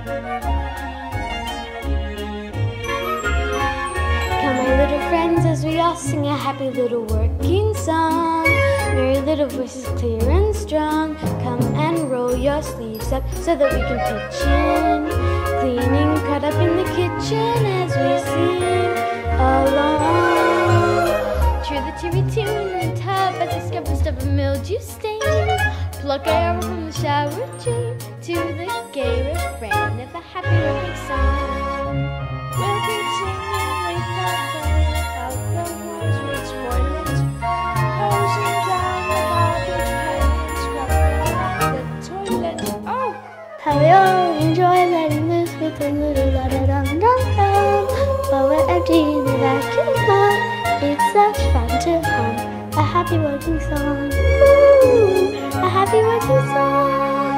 Come, my little friends, as we all sing a happy little working song. Merry little voices, clear and strong. Come and roll your sleeves up so that we can pitch in. Cleaning, cut up in the kitchen as we sing along. Cheer the cheery tune in the tub as I scrub the stuff of mildew stain. Pluck arrow from the shower drain to the gay refrain of a happy working song. We'll keep singing without fail out the ones we spoiled. Hosing down the garbage pail and scrubbing out the toilet. Oh! How we all enjoy letting loose with a little la-da-dum-dum-dum. But we're empty in the vacuum up. It's such fun to hum a happy working song. Ooh, a happy working song.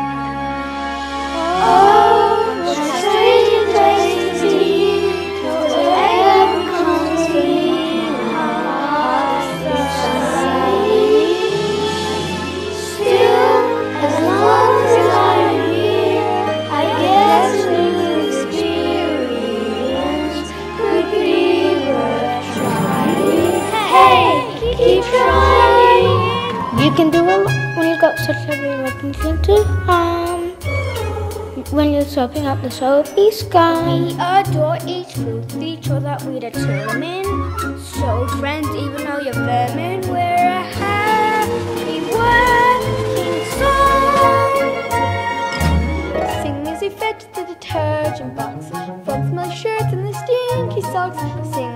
Oh, what a strange place to be. Whatever comes to me, still, as long as I'm here, I guess new experience could be worth trying. Hey, keep trying. You can do it when you've got such a big working thing to when you're swapping out the soapy sky. We adore each fruit feature that we determine. So friends, even though you're vermin, we're a happy working song. Sing as we fetch the detergent box, folks my shirts and the stinky socks. Sing